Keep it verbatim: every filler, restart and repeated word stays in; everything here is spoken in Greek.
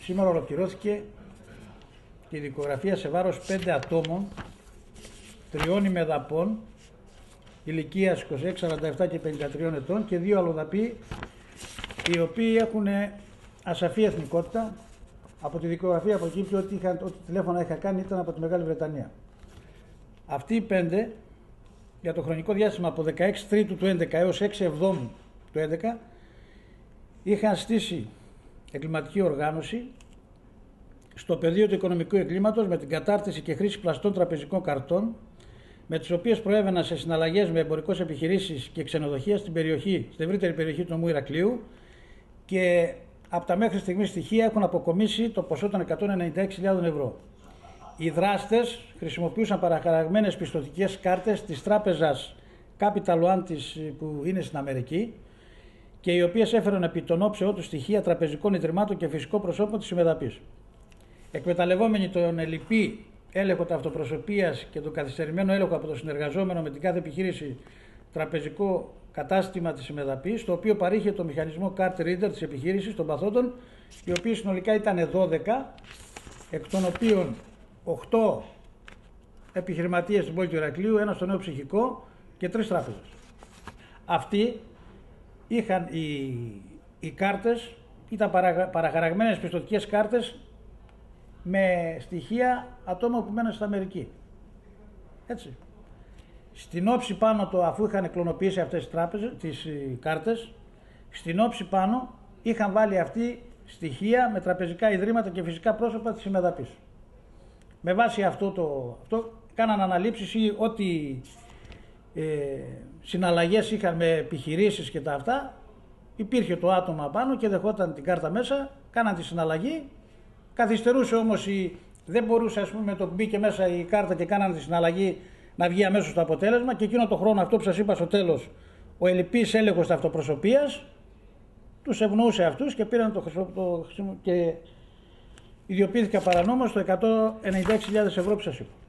σήμερα ολοκληρώθηκε η δικογραφία σε βάρος πέντε ατόμων, τριών ημεδαπών, ηλικίας είκοσι έξι, σαράντα επτά και πενήντα τρία ετών και δύο αλλοδαποί, οι οποίοι έχουν ασαφή εθνικότητα. Από τη δικογραφία προκύπτει ότι, είχαν, ότι τηλέφωνα είχα κάνει ήταν από τη Μεγάλη Βρετανία. Αυτοί οι πέντε, για το χρονικό διάστημα από δεκαέξι Τρίτου του έντεκα έως έξι Εβδόμου του έντεκα, είχαν στήσει εγκληματική οργάνωση στο πεδίο του οικονομικού εγκλήματος με την κατάρτιση και χρήση πλαστών τραπεζικών καρτών, με τις οποίες προέβαιναν σε συναλλαγές με εμπορικές επιχειρήσεις και ξενοδοχεία στην περιοχή, στην ευρύτερη περιοχή του νομού Ηρακλείου, και από τα μέχρι στιγμής στοιχεία έχουν αποκομίσει το ποσό των εκατόν ενενήντα έξι χιλιάδων ευρώ. Οι δράστες χρησιμοποιούσαν παραχαραγμένες πιστωτικές κάρτες της τράπεζας Capital One που είναι στην Αμερική και οι οποίες έφεραν επί των όψεών του στοιχεία τραπεζικών ιδρυμάτων και φυσικών προσώπων της συμμεταπής. Εκμεταλλευόμενοι τον ελλειπή έλεγχο ταυτοπροσωπίας και τον καθυστερημένο έλεγχο από τον συνεργαζόμενο με την κάθε επιχείρηση τραπεζικό κατάστημα της συμμεταπής, το οποίο παρήχε το μηχανισμό card reader της επιχείρησης των παθόντων, οι οποίοι συνολικά ήταν δώδεκα, εκ των οποίων οκτώ επιχειρηματίες στην πόλη του Ηρακλείου, ένα στο νέο ψυχικό και τρεις τράπεζες. Αυτοί είχαν οι, οι κάρτες, ήταν παρα, παραχαραγμένες πιστωτικές κάρτες με στοιχεία ατόμων που μένουν στην Αμερική. Έτσι. Στην όψη πάνω, το, αφού είχαν κλωνοποιήσει αυτές τις, τράπεζες, τις οι κάρτες, στην όψη πάνω είχαν βάλει αυτοί στοιχεία με τραπεζικά ιδρύματα και φυσικά πρόσωπα της συμμεταπής. Με βάση αυτό, το, αυτό κάναν αναλήψεις ή ό,τι ε, συναλλαγές είχαν με επιχειρήσεις και τα αυτά, υπήρχε το άτομο πάνω και δεχόταν την κάρτα μέσα, κάναν τη συναλλαγή, καθυστερούσε όμως, η, δεν μπορούσε ας πούμε το που μπήκε μέσα η κάρτα και κάναν τη συναλλαγή να βγει αμέσως το αποτέλεσμα, και εκείνο το χρόνο, αυτό που σας είπα στο τέλος, ο ελλειπής έλεγχος ταυτοπροσωπίας τους ευνοούσε αυτούς και πήραν το χρησιμο, το, και ιδιοποιήθηκα παρανόμως το εκατόν ενενήντα έξι χιλιάδες ευρώ που σας είπα.